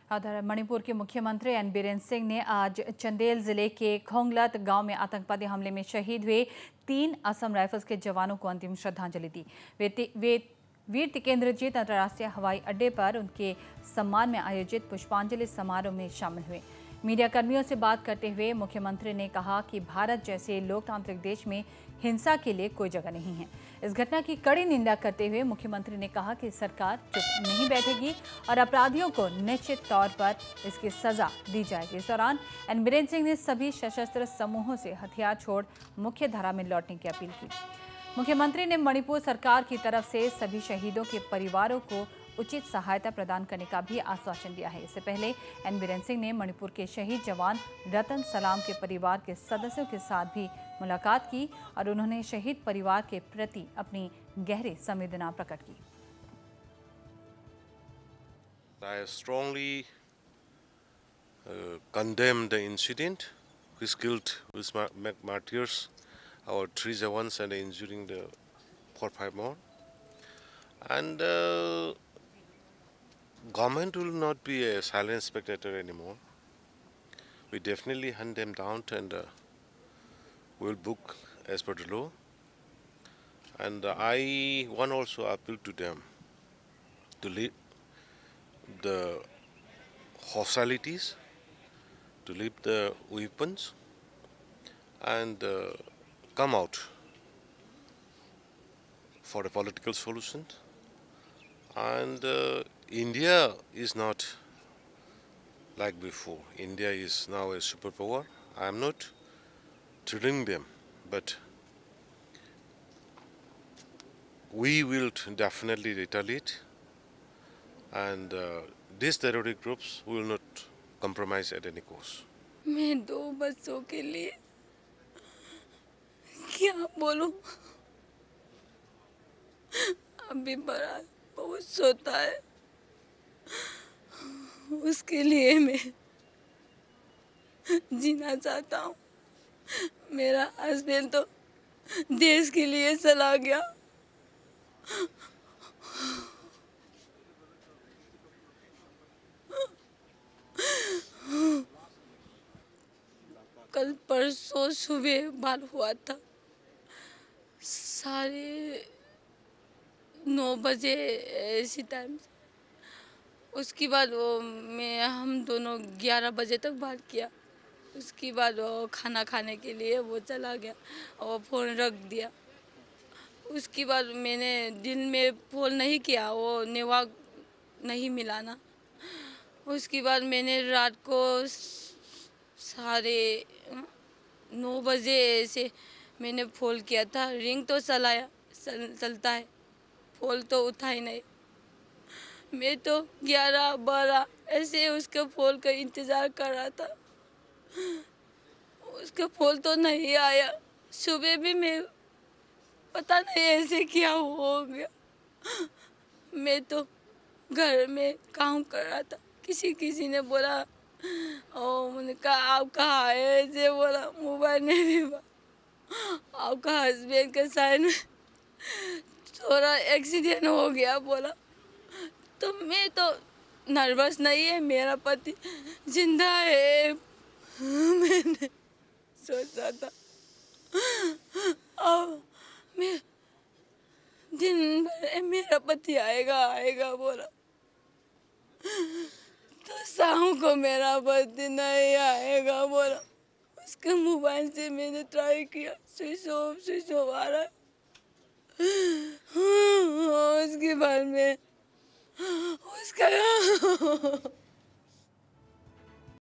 उधर मणिपुर के मुख्यमंत्री एन बीरेन सिंह ने आज चंदेल जिले के खोंगलत गांव में आतंकवादी हमले में शहीद हुए 3 असम राइफल्स के जवानों को अंतिम श्रद्धांजलि दी। वे वीर तिकेंद्रजीत अंतर्राष्ट्रीय हवाई अड्डे पर उनके सम्मान में आयोजित पुष्पांजलि समारोह में शामिल हुए। मीडिया कर्मियों से बात करते हुए मुख्यमंत्री ने कहा कि भारत जैसे लोकतांत्रिक देश में हिंसा के लिए कोई जगह नहीं है। इस घटना की कड़ी निंदा करते हुए मुख्यमंत्री ने कहा कि सरकार चुप नहीं बैठेगी और अपराधियों को निश्चित तौर पर इसकी सजा दी जाएगी। इस दौरान एन बीरेन सिंह ने सभी सशस्त्र समूहों से हथियार छोड़ मुख्य धारा में लौटने की अपील की। मुख्यमंत्री ने मणिपुर सरकार की तरफ से सभी शहीदों के परिवारों को उचित सहायता प्रदान करने का भी आश्वासन दिया है। इससे पहले एन बीरेन सिंह ने मणिपुर के शहीद जवान रतन सलाम के परिवार के सदस्यों के साथ भी मुलाकात की और उन्होंने शहीद परिवार के प्रति अपनी गहरी संवेदना प्रकट की। I strongly condemn the incident which killed with martyrs our 3 Jawans and injuring the 4-5 more. And government will not be a silent spectator anymore. We definitely hunt them down and will book as per the law. And I want also appeal to them to leave the hostilities, to leave the weapons, and come out for a political solution. And India is not like before. India is now a superpower. I am not threatening them, but we will definitely retaliate, and these terrorist groups will not compromise at any cost. मैं 2 बच्चों के लिए क्या बोलूं? अभी बड़ा बहुत सोता है, उसके लिए मैं जीना चाहता हूँ। मेरा हस्बैंड तो देश के लिए चला गया। कल परसों सुबह बाल हुआ था, 9:30 बजे ऐसी टाइम। उसके बाद हम दोनों 11 बजे तक बात किया। उसके बाद वो खाना खाने के लिए वो चला गया और फ़ोन रख दिया। उसके बाद मैंने दिन में फ़ोन नहीं किया, वो नेटवर्क नहीं मिला ना। उसके बाद मैंने रात को 9:30 बजे से मैंने फ़ोन किया था। रिंग तो चलता है, फ़ोन तो उठा ही नहीं। मैं तो 11-12 ऐसे उसके फ़ोन का इंतज़ार कर रहा था। उसका फ़ोन तो नहीं आया। सुबह भी मैं पता नहीं ऐसे क्या हो गया। मैं तो घर में काम कर रहा था। किसी ने बोला, मैंने कहा आप कहाँ है? ऐसे बोला, मोबाइल में भी आपका हस्बैंड के साथ में थोड़ा एक्सीडेंट हो गया बोला। तो मैं तो नर्वस नहीं है, मेरा पति जिंदा है मैंने सोचा था। और मैं दिन भर मेरा पति आएगा बोला, तो शाम को मेरा पति नहीं आएगा बोला। उसके मोबाइल से मैंने ट्राई किया, स्विच ऑफ आ रहा है। उसके बाद में उसका